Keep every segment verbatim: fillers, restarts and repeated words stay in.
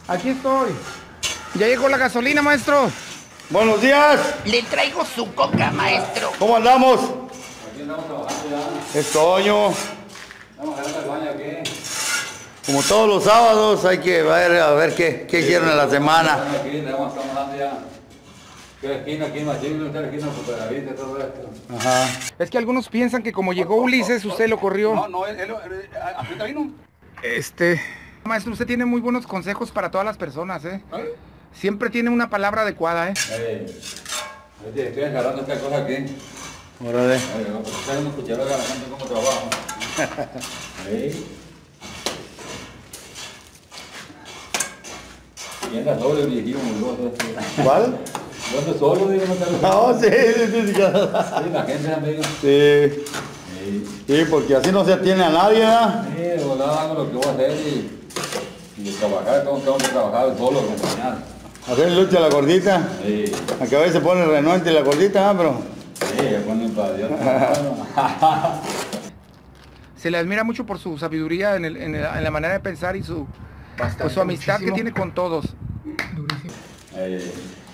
Aquí estoy. Ya llegó la gasolina, maestro. Buenos días. Le traigo su coca, maestro. ¿Cómo andamos? Aquí andamos trabajando ya. Es Toño. Vamos a agarrar el baño aquí. Como todos los sábados hay que ver a ver qué, qué hicieron en la semana. Aquí, le vamos a estar dando ya. Que esquina, aquí, machín, otra esquina, superavit, todo esto. Ajá. Es que algunos piensan que como llegó Ulises, usted lo corrió. No, no, él, él, él ahorita vino. Este... Maestro, usted tiene muy buenos consejos para todas las personas, ¿eh? ¿Eh? Siempre tiene una palabra adecuada, ¿eh? Ey, oye, estoy agarrando esta cosa aquí. Órale. Oye, vamos a echar unos cucharos a la gente cómo trabajo. Ey. Y anda solo el viejillo muy loco. ¿Cuál? Yo ando solo, digo, no te lo No, sí, sí, sí, sí. Sí, la gente amigo. Sí, Sí. sí, porque así no se atiene a nadie, ¿verdad? Sí, de volada hago lo que voy a hacer y, y de trabajar, tengo, tengo que trabajar solo, acompañado. Hacer lucha a la gordita. Sí, Aunque a veces se pone renuente la gordita, ¿ah? Pero... sí, ya ponen para Dios. Se le admira mucho por su sabiduría en, el- en el- en la manera de pensar y su, pues, su amistad que tiene con todos. Eh,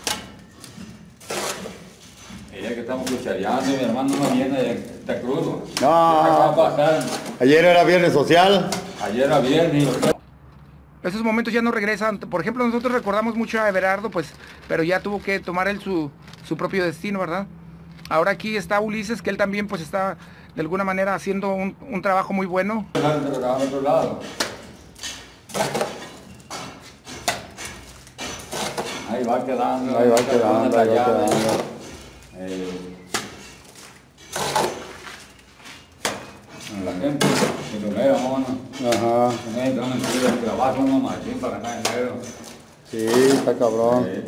ella que estamos cuchareando y mi hermano no viene, ya está crudo. No. ¿Qué va a pasar? Ayer era viernes social. Ayer era viernes. Esos momentos ya no regresan. Por ejemplo, nosotros recordamos mucho a Everardo, pues, pero ya tuvo que tomar él su, su propio destino, ¿verdad? Ahora aquí está Ulises, que él también pues está de alguna manera haciendo un, un trabajo muy bueno. A otro lado. Ahí va quedando. Ahí va quedando, ahí va quedando. Eh, la gente, si lo veo, bueno, Ajá. la gente no entiende el trabajo, no machín para ganar dinero. Sí, está cabrón. Eh,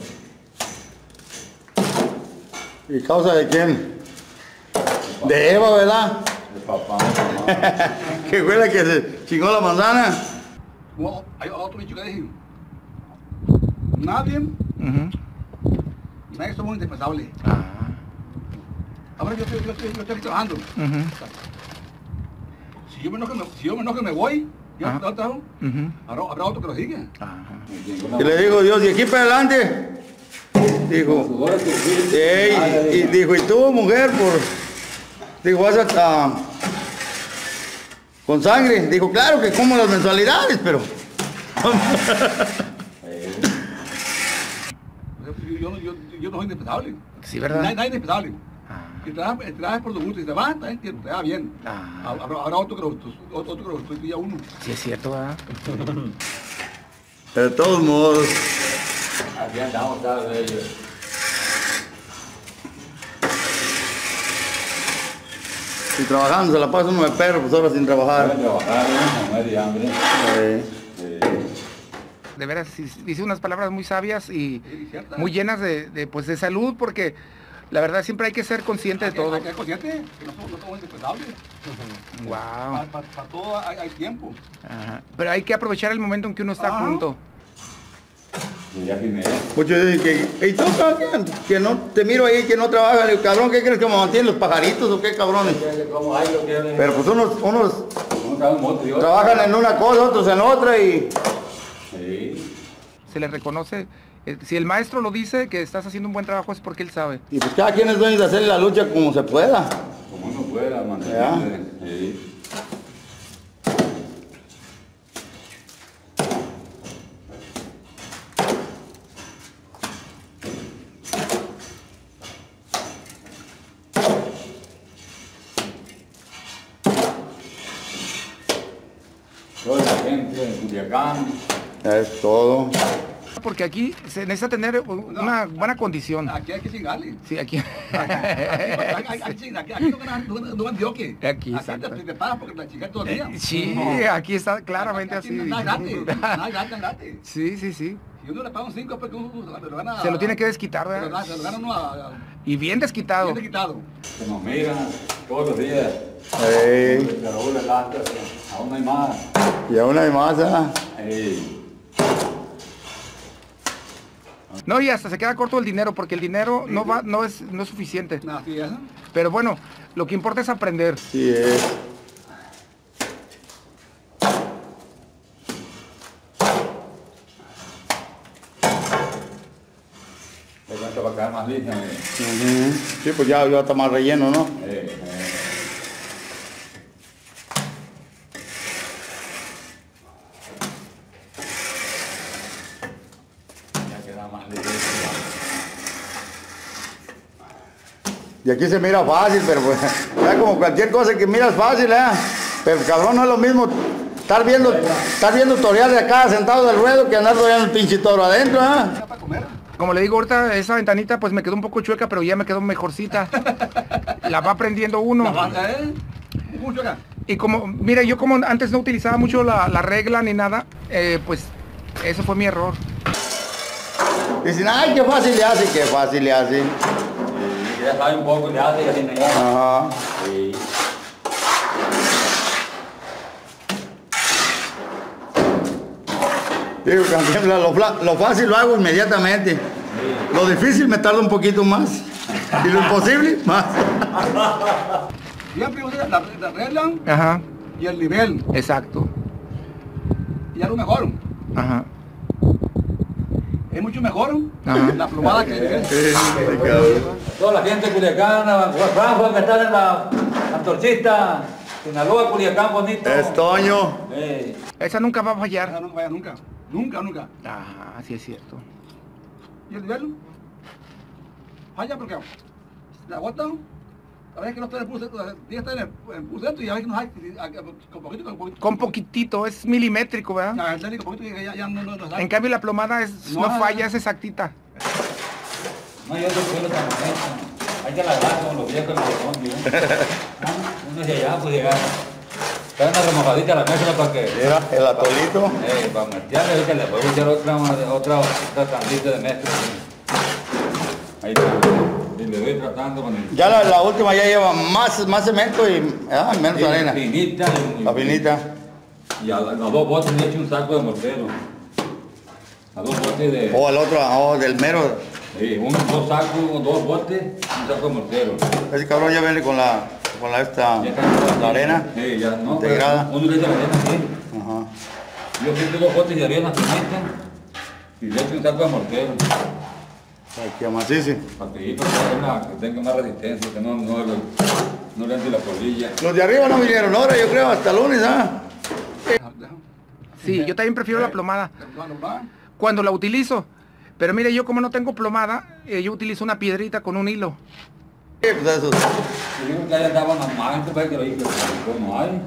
¿Y causa de quién? De Eva, ¿verdad? el papá, mi mamá. Que fue la que se chingó la manzana. No, hay otro dicho que dije. Nadie, Ujú. nadie somos indispensables. Ah, Ahora yo estoy, yo estoy, yo estoy trabajando. ujú, Si yo me enojo, me- si yo me enojo y me voy, yo Ajá. no trabajo. ujú. Habrá, habrá otro que lo siga. Ajá. Y le digo, Dios, de aquí para adelante. Dijo, ey, y, y dijo, y tú, mujer, por... Dijo, vas a... ah, con sangre. Dijo, claro que como las mensualidades, pero... Yo, yo, yo, yo no soy indispensable. Sí, ¿verdad? Nadie, nadie es indispensable. Ah. Si trabajas trabaja por tu gusto y te va, también te, te va bien. Ah. Habrá, habrá otro que lo, otro, otro que lo sustituya a uno. Sí es cierto, ¿verdad? Pero de todos modos... Aquí andamos, ¿sabes? Ellos. Si trabajando se la pasa uno de perro, pues ahora sin Para trabajar. trabajar, ¿no? Comer y hambre. Eh, Eh, De veras, sí, dice unas palabras muy sabias y Sí, cierto. muy llenas de, de, pues, de salud, porque la verdad siempre hay que ser consciente de Hay que- todo. Hay que ser consciente que no somos, no somos indispensables. Wow. Para, para, para todo hay, hay tiempo. Ajá. Pero hay que aprovechar el momento en que uno está Ajá. junto. y ya firmé. muchos dicen que, hey, tú, cabrón, que no te miro ahí, que no trabajan. Le digo, cabrón, ¿qué crees que me mantienen los pajaritos o qué, cabrones? ¿Cómo hay lo que es? Pero pues unos, unos ¿Cómo sabe un moto y otro? trabajan en una cosa, otros en otra y... Sí. Se le reconoce. eh, Si el maestro lo dice que estás haciendo un buen trabajo es porque él sabe. Y pues cada quien es dueño de hacer la lucha como se pueda. Como uno pueda mantenerse. Sí. Toda la gente de Culiacán. Es todo. Porque aquí se necesita tener una buena condición. Aquí hay que chingarle. Sí, aquí. Aquí, aquí, aquí, aquí, aquí no ganan, no ganan, no ganan dioque. Aquí, Aquí exacto. te, te pagas porque la chingas todo el día. Sí, aquí está claramente Aquí así. Nada es gratis, nada es gratis, gratis. Sí, sí, sí. Si uno le paga un cinco, porque uno se lo gana. Se lo tiene que desquitar, Se lo ¿verdad? gana, se lo gana uno a, a, Y bien desquitado. bien quitado. Que nos miran todos los días. Ey, Pero uno lata, aún no hay más. y aún hay más, ¿ah? Ey. No, y hasta se queda corto el dinero, porque el dinero no va, no es, no es suficiente. Así es. Pero bueno, lo que importa es aprender. Sí es. esta va a quedar más lisa. Mire. Uh-huh. Sí, pues ya, ya está más relleno, ¿no? Eh, eh. Ya queda más lisa. Y aquí se mira fácil, pero pues, ya como cualquier cosa que miras fácil, ¿eh? Pero cabrón, no es lo mismo estar viendo, estar viendo tutoriales de acá sentado del ruedo que andar todavía en el pinche toro adentro, ¿eh? Para comer. Como le digo ahorita, esa ventanita pues me quedó un poco chueca, pero ya me quedó mejorcita. La va aprendiendo La uno. banda, ¿eh? Mucho acá. Y como, mire, yo como antes no utilizaba mucho la, la regla ni nada, eh, pues eso fue mi error. Dicen, ay, qué fácil le hace, qué fácil le hace. Y ya sabe un poco, le hace y así me Ajá. Sí. Digo, Cantinflas, lo, fla- lo fácil lo hago inmediatamente. Lo difícil me tarda un poquito más. Y lo imposible, más. Siempre usa la, la regla Ajá, y el nivel. exacto. Y ya lo mejor. Ajá. Es mucho mejor Ajá. la plomada que el nivel. Toda la gente culiacana, Juan que está en la antorchista, Sinaloa, Culiacán, bonito. Es Toño. Eh, Esa nunca va a Ya fallar. no vaya nunca. Nunca, nunca. Ah, sí es cierto. ¿Y el nivel? Falla porque la bota, a veces que no está en el pulso, ya está en el, en el pulso y a veces no hay, con poquito, con poquito. Con poquitito, es milimétrico, ¿verdad? Ya, el técnico, poquito, ya, ya no, no, no En cambio la plomada es, no No, falla, es exactita. no hay otro pueblo tan bonito. Hay que lavar como los viejos en el Uno de allá, pues llegar. Trae una remojadita a la mesa para que. Mira, el atolito. Eh, para mezclarle, ahorita le puedo echar otra, otra, otra tandita de mezcla. Ahí está. Y le voy tratando con el. Ya la, la última ya lleva más, más cemento y ah, menos Sí, arena. finita. y- La finita. Y a las dos botes le echo un saco de mortero. A dos botes de. O el otro, oh, del mero. Sí, un, dos sacos, dos botes, un saco de mortero. Ese cabrón ya viene con la, con la esta, Ya está todo la aquí. arena. Sí, ya, no. integrada. Uno le echa la arena, sí. Ajá. Yo siento dos botes de arena finita y le echo un saco de mortero. Aquí amacice. Para que, para que tenga- que tenga más resistencia, que no, no, le- no le entre la polilla. Los de arriba no vinieron ahora, yo creo, hasta lunes, ¿ah? Sí, yo también prefiero la plomada Cuando va, cuando la utilizo. Pero mire, yo como no tengo plomada, eh, yo utilizo una piedrita con un hilo. Sí, pues eso. Yo digo que ahí andaban las magas, pues, que lo dije, pero no hay.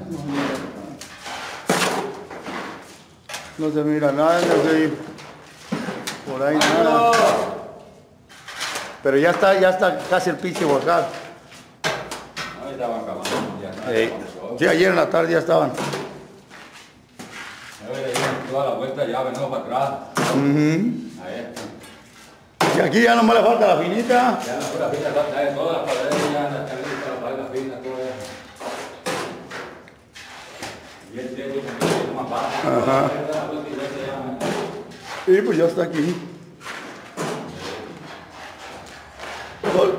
No se mira nada, no se por ahí nada. Pero ya está, ya está casi el pinche volcán. Ahí estaban acabando, ya. Sí. Sí, ayer en la tarde ya estaban. A ver, ahí, toda la vuelta ya venimos para atrás. Ujú. Ahí. Y aquí ya nomás le falta la finita. Ya la pura fina, ya todas las paredes, ya la calita, la pared, la fina, todo eso. Y el techo también es más bajo. Ajá. Y pues ya está aquí. Sol.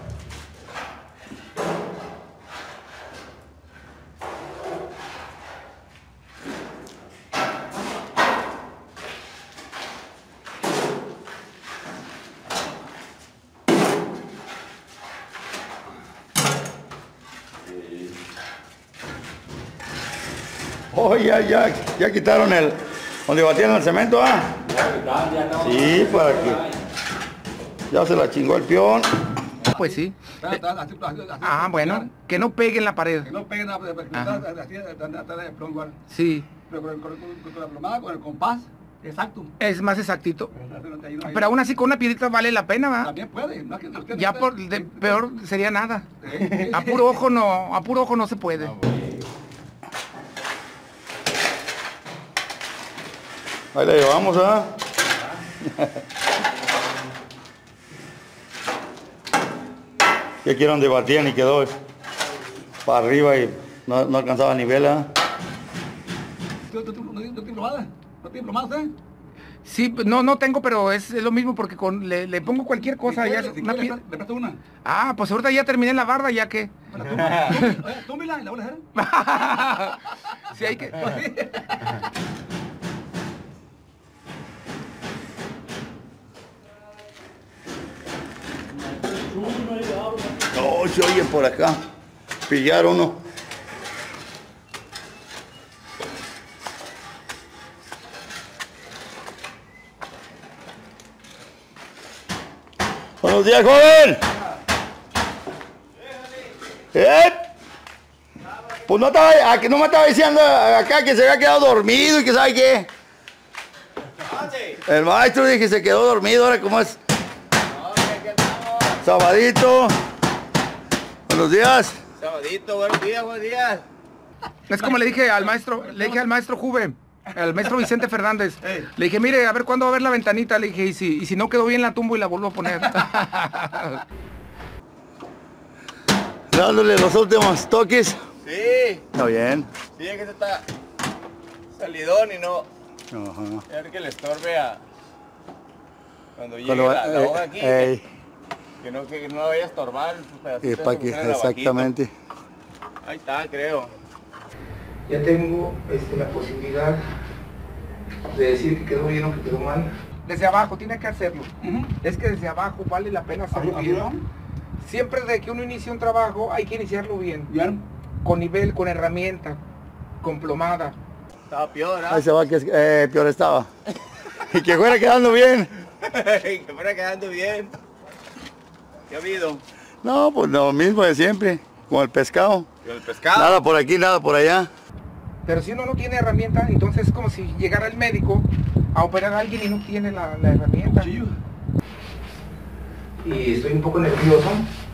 Oh, ya, ya, ya quitaron el, donde batían el cemento, ¿ah? Sí, para que ya se la chingó el peón. Pues sí. así, así, así, así, Ah, bueno, que no pegue en la pared. Que no peguen nada, porque Ajá. está así, está de plomo igual. Sí, Pero con, con, con, con la plomada, con el compás, exacto. es más exactito. Ahí no hay- Pero aún así con una piedrita vale la pena, ¿va? También puede. No es que usted no Ya esté- por de peor sería nada. Sí. A puro ojo no, a puro ojo no se puede. Ahí la llevamos, ¿ah? Ya aquí era donde batían y quedó para arriba y no, no alcanzaba nivel, ¿ah? ¿Tú- tú- tú ¿No tienes plomada? ¿No tienes plomada, eh? Sí, no, no tengo, pero es, es lo mismo porque con, le, le pongo cualquier cosa. Si Ya, quieres, si una quieres, pie- le presto una. Ah, pues ahorita ya terminé la barda, ya que. Bueno, tú- oye, túmela y la voy a hacer. Sí, hay que. se oye por acá. Pillar uno. Buenos días, joven. ¿Eh? Pues no, estaba, aquí no me estaba diciendo acá que se había quedado dormido y que sabe qué. El maestro dije que se quedó dormido, ahora cómo es. Sabadito. Buenos días. Sabadito, buenos días, buenos días. Es como le dije al maestro, le dije al maestro Juve, al maestro Vicente Fernández. Le dije, mire, a ver cuándo va a ver la ventanita. Le dije, y si, y si no quedó bien la tumbo y la vuelvo a poner. Dándole los últimos toques. Sí. Está bien. Sí, es que se está salidón y no. Ajá. A ver que le estorbe a. Cuando llegue Cuando va- la, la eh, hoja aquí. ey. Que no, que no vaya a estorbar. Y para que, exactamente. Ahí está, creo. Ya tengo este, la posibilidad de decir que quedó bien o que quedó mal. Desde abajo, tiene que hacerlo. Ujú. Es que desde abajo vale la pena hacerlo Arriba, bien. arriba. Siempre desde que uno inicia un trabajo hay que iniciarlo bien. Bien. Con nivel, con herramienta, con plomada. Estaba peor, ¿ah? Ahí se va que es- eh, peor estaba. Y que fuera quedando bien. Que fuera quedando bien. ¿Qué ha habido? No, pues lo mismo de siempre. Con el pescado. Con el pescado. Nada por aquí, nada por allá. Pero si uno no tiene herramienta, entonces es como si llegara el médico a operar a alguien y no tiene la, la herramienta. Cuchillo. Y estoy un poco nervioso.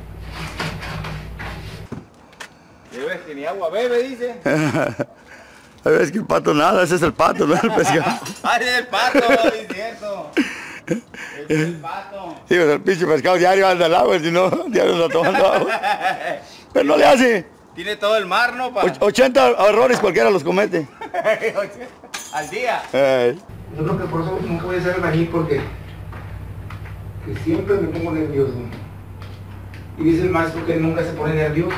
Bebes que ni agua bebe, dice. A ver, es que el pato nada, ese es el pato, no es el pescado. ¡Ay, es el pato! Es cierto. Es el pato. Sí, pues el pinche pescado diario anda al agua, si no, diario anda tomando agua. Pero no le hace. Tiene todo el mar, ¿no? Pa? Och- ochenta errores cualquiera los comete. Al día. Ey. Yo creo que por eso no puede ser albañil porque que siempre me pongo nervioso. Y dice el maestro que nunca se pone nervioso.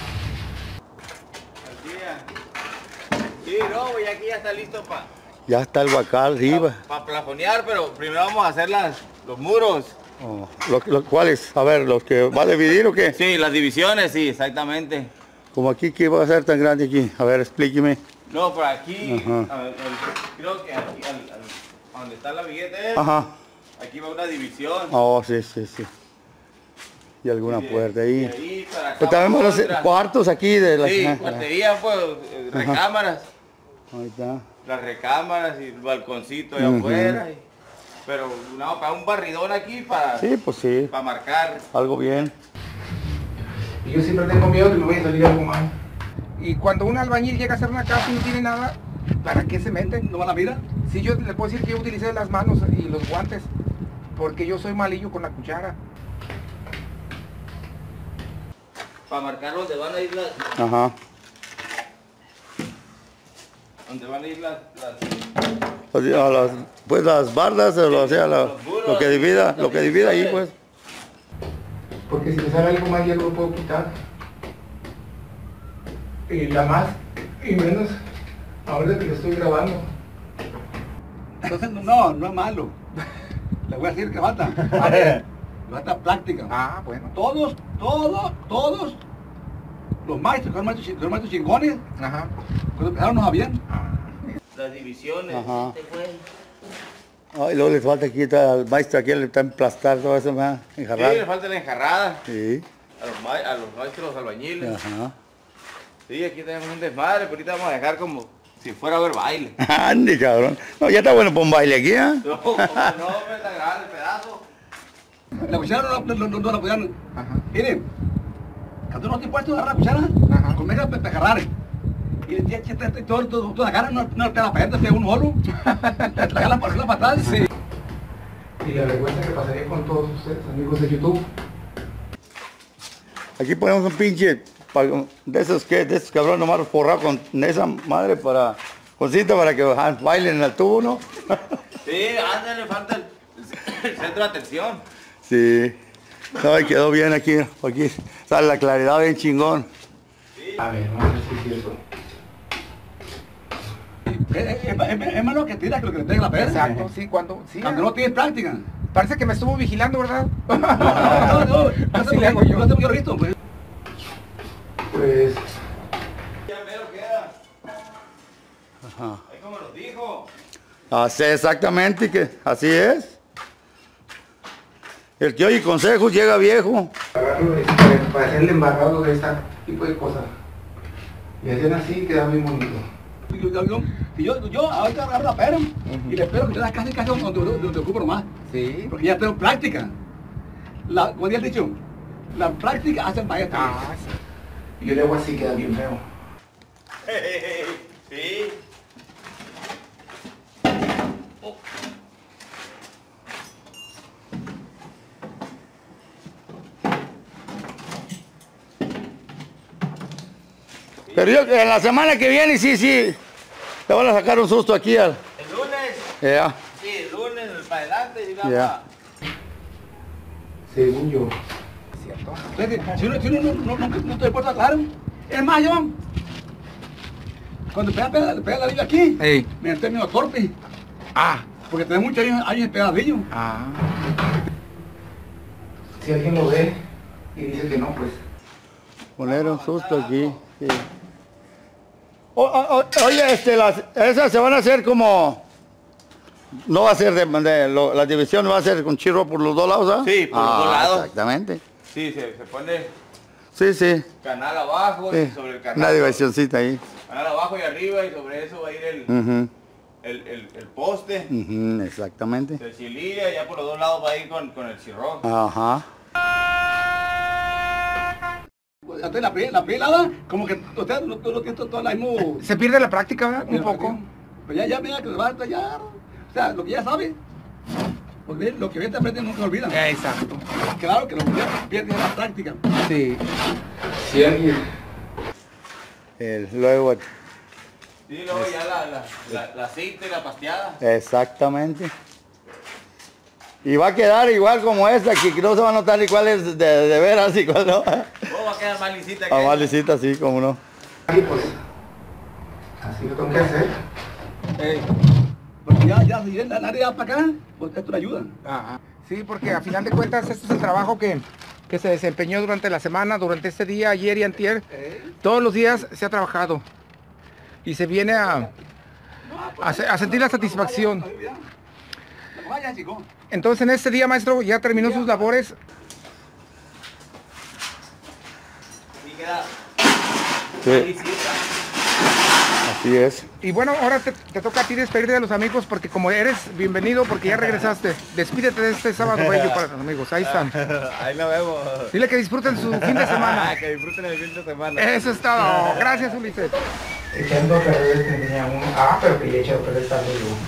Al día. Sí, no, güey, aquí ya está listo para Ya está el guacal arriba. pa plafonear, pero primero vamos a hacer las, los muros. Oh, lo- lo- ¿Cuáles? A ver, ¿los que va a dividir o qué? Sí, las divisiones, sí, exactamente. Como aquí, ¿qué va a ser tan grande aquí? A ver, explíqueme. No, por aquí, Ajá. a ver, al- creo que aquí, al, al- a donde está la billete, Ajá. aquí va una división. Oh, sí, sí, sí. Y alguna Y de- puerta de ahí. ahí para acá Pues también va van a hacer otra. cuartos aquí de la... Sí, Ajá. cuartería, pues, eh, recámaras. Ahí está. Las recámaras y el balconcito allá Ujú. afuera. y- pero no, para un barridón aquí para, Sí, pues sí. para marcar. Algo bien. Y yo siempre tengo miedo que me vaya a salir algo mal. Y cuando un albañil llega a hacer una casa y no tiene nada, ¿para qué se mete? ¿No van a mirar? Si yo le puedo decir que yo utilicé las manos y los guantes, porque yo soy malillo con la cuchara. Para marcar donde van a ir las, Ajá. donde van a ir las, las O sea, las- pues las bardas, o, o sea, la- lo que divida, lo que divida ahí, pues. Porque si me sale algo mal ya lo puedo quitar. Y la más y menos ahora que lo estoy grabando. Entonces, no, no es malo. Le voy a decir que falta. Falta práctica. Ah, bueno. Todos, todos, todos los maestros, que son maestros, chi- son maestros chingones, Ajá. cuando empezaron no sabían. las divisiones. Ajá. Este fue- Ay, luego les falta aquí, está el maestro aquí, le está emplastar todo eso, ¿verdad? Sí, Enjarrar. le falta la enjarrada Sí. a los, ma- a los maestros albañiles. Ajá. Sí, aquí tenemos un desmadre, pero ahorita vamos a dejar como si fuera a ver baile. Ande, cabrón. No, ya está bueno para un baile aquí, ¿eh? No, no, pero está grande el pedazo. La cuchara no, no, no, no, no la podían. Ajá. Miren, cuando no estoy puesto a agarrar la cuchara, Ajá. con media pe- pe- agarrar. Y ya, ya, ya, todo, todo, toda la cara no, no te la pega, te pega un solo. Te la jala por la patada. Sí. Y la vergüenza que pasaría con todos ustedes, amigos de YouTube. Aquí ponemos un pinche pa- de esos que, de esos cabrones nomás forrado con esa madre para, con cinta para que ah, bailen al tubo, ¿no? Sí, ándale, falta el, el centro de atención. Sí. No, y quedó bien aquí, aquí sale la claridad bien chingón. A ver, vamos a ver si es cierto. Es, es, es, es malo que tira que lo que le pegue la pega. Exacto, sí, cuando... Sí, Cuando no tienes práctica. Parece que me estuvo vigilando, ¿verdad? No, no, no, no, no, Así le hago yo. no, yo lo he visto, pues. Pues... Ya mero queda. Ajá. Ahí como nos dijo. Así exactamente, que así es. El que oye consejos llega viejo. Agarrarlo para, para hacerle embarrado de este tipo de cosas. Y hacen así queda muy bonito. Yo, yo, yo, y yo, yo ahorita agarro la pera y le espero que te da casi casi donde, donde, donde ocupo nomás. Sí. Porque ya tengo práctica. La, como ya he dicho, la práctica hace el maestro. Ah, sí. Y yo le hago así, queda bien feo. Sí. Pero yo en la semana que viene sí, sí, te van a sacar un susto aquí al... El lunes. Ya. Sí, el lunes para adelante y vamos. Ya. Según yo. ¿Cierto? Entonces, si uno, si uno no, no, no, no estoy puesto claro, es más, yo, cuando pega, pega, pega la vida aquí, Ey. me termino torpe, Ah. porque tengo muchos años, años pegadillo. Ah. Si alguien lo ve y dice que no, pues... Poner un susto aquí. Sí. O- o- o- oye, este, las, esas se van a hacer como... No va a ser de, de lo- la división, va a ser con chirro por los dos lados, ¿ah? Sí, por los Ah, dos lados. Exactamente. Sí, se, se pone Sí, sí. canal abajo Sí. y sobre el canal. Una divisioncita ahí. Canal abajo y arriba y sobre eso va a ir el, Ujú, el, el, el poste. ujú, exactamente. Se chililla, ya por los dos lados va a ir con, con el chirrón. Ajá. Entonces la, pri- la pelada, como que usted no, no, no tiene todo el mismo... Se pierde la práctica, ¿verdad? Un poco. Pero ya, ya, mira que se va a ya, o sea, lo que ya sabe, porque lo que bien te aprende nunca olvida. Exacto. Claro que lo que ya pierde es la práctica. Sí. Si alguien... El, luego, Sí, luego ya la, la, la, la cinta y la pasteada. exactamente. Y va a quedar igual como esta, que no se va a notar ni cuál es de, de veras y cuál no. Luego va a quedar más lisita que A esa. más lisita, así como no. Sí, pues... Así lo tengo que hacer. Eh, porque ya, ya, si la nadie va para acá, pues esto le ayuda. Ajá. Sí, porque a final de cuentas este es el trabajo que, que se desempeñó durante la semana, durante este día, ayer y antier. Todos los días se ha trabajado. Y se viene a, a, se- a sentir la satisfacción. Vaya, chico. Entonces en este día, maestro, ya terminó sus labores. Y queda Sí, lisita. así es. Y bueno, ahora te, te toca a ti despedirte de los amigos porque como eres bienvenido, porque ya regresaste. Despídete de este sábado bello para los amigos. Ahí están. Ahí nos vemos. Dile que disfruten su fin de semana. Que disfruten el fin de semana. Eso es todo. Gracias, Ulises. Echando a perder tenía un... Ah, pero que ya he echado a perder está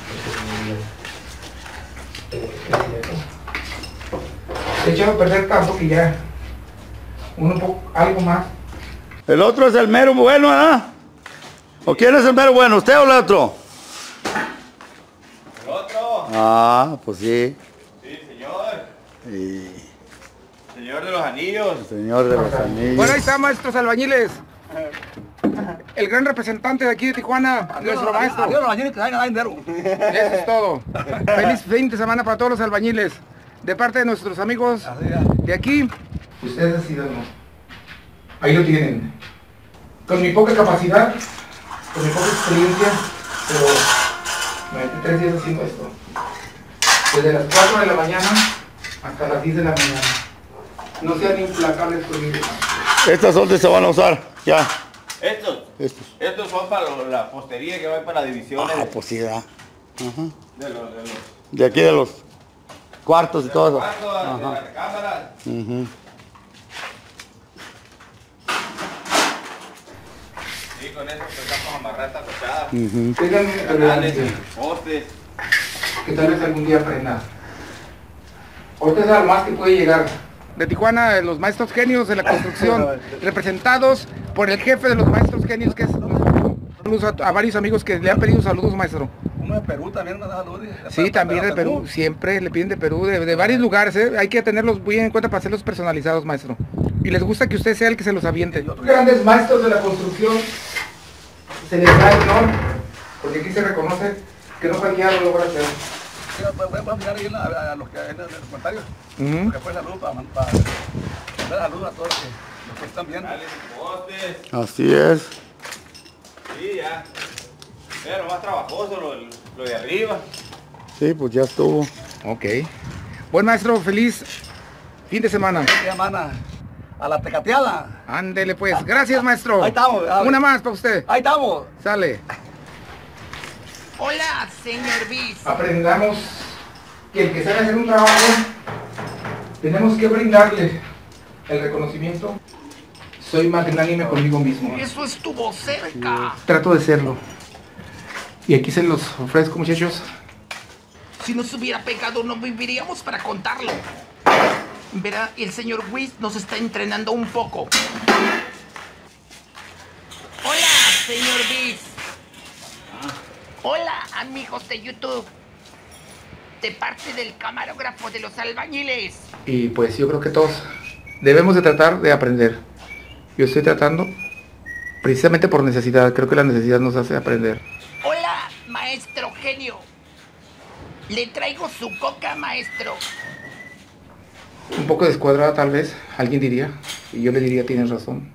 He echado a perder tanto que ya... Uno un poco... Algo más. El otro es el mero bueno, ¿ah? ¿O quién es el mero bueno, usted o el otro? El otro. Ah, pues sí. Sí, señor. Y Señor de los anillos. el señor de los anillos. Bueno, ahí está, maestros albañiles. El gran representante de aquí de Tijuana, nuestro Adiós, maestro. los bañeros que vayan a dinero. Eso es todo. Feliz fin de semana para todos los albañiles. De parte de nuestros amigos de aquí. Ustedes decidan, ¿no? Ahí lo tienen. Con mi poca capacidad, con mi poca experiencia, pero me metí tres días haciendo esto. Desde las cuatro de la mañana hasta las diez de la mañana. No sean implacables conmigo. Estas son que se van a usar, ya. Estos. Estos. Estos son para lo- la postería que va para las divisiones Ah, de, pues sí, da. Ajá. de los, de los De aquí de los cuartos y todo eso. cuartos, de las recámaras. Ujú. Sí, con eso pues vamos a amarrar esta fachada. Ujú. Canales, postes. Que tal vez algún día aprenda. Ahorita es lo más que puede llegar. De Tijuana, los maestros genios de la construcción, representados por el jefe de los maestros genios, que es... Saludos a, a varios amigos que le han pedido saludos, maestro. Uno de Perú también me da saludos. Sí, también de Perú, siempre le piden de Perú, de, de varios lugares, ¿eh? Hay que tenerlos muy en cuenta para hacerlos personalizados, maestro. Y les gusta que usted sea el que se los aviente. Grandes maestros de la construcción, se les da el honor, porque aquí se reconoce que no cualquiera lo logra hacer. Voy a mirar ahí en la- a los que en los comentarios. Ujú. Que fue saludos para, para, para dar saludos a todos los que Pues también. Dale sus postes. Así es. Sí, ya. Pero más trabajoso lo, lo de arriba. Sí, pues ya estuvo. Ok. Buen maestro, feliz fin de semana. Semana a la tecateada. Ándele pues. Gracias, maestro. Ahí estamos. a ver. Una más para usted. Ahí estamos. Sale. Hola, señor Bis. Aprendamos que el que sabe hacer un trabajo, tenemos que brindarle el reconocimiento. Soy magnánime conmigo mismo. Eso estuvo cerca. Trato de serlo. Y aquí se los ofrezco, muchachos. Si nos hubiera pegado, no viviríamos para contarlo. Verá, el señor Whis nos está entrenando un poco. Hola, señor Bis. Hola, amigos de YouTube. De parte del camarógrafo de los albañiles. Y pues yo creo que todos debemos de tratar de aprender. Yo estoy tratando precisamente por necesidad. Creo que la necesidad nos hace aprender. Hola, maestro genio. Le traigo su coca, maestro. Un poco descuadrada tal vez, alguien diría. Y yo le diría, tienes razón.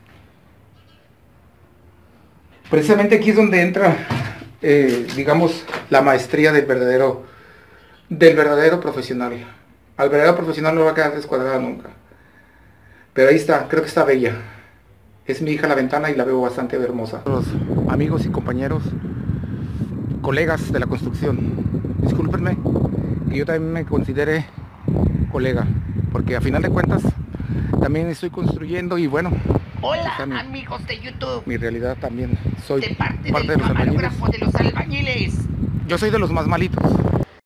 Precisamente aquí es donde entra, eh, digamos, la maestría del verdadero, del verdadero profesional. Al verdadero profesional no va a quedar descuadrada nunca. Pero ahí está, creo que está bella. Es mi hija a la ventana y la veo bastante hermosa. Los amigos y compañeros, colegas de la construcción, discúlpenme que yo también me considere colega, porque a final de cuentas también estoy construyendo y bueno, Hola, está mi, amigos de YouTube. mi realidad también. Soy De parte, parte de del los albañiles. camarógrafo de los albañiles. Yo soy de los más malitos.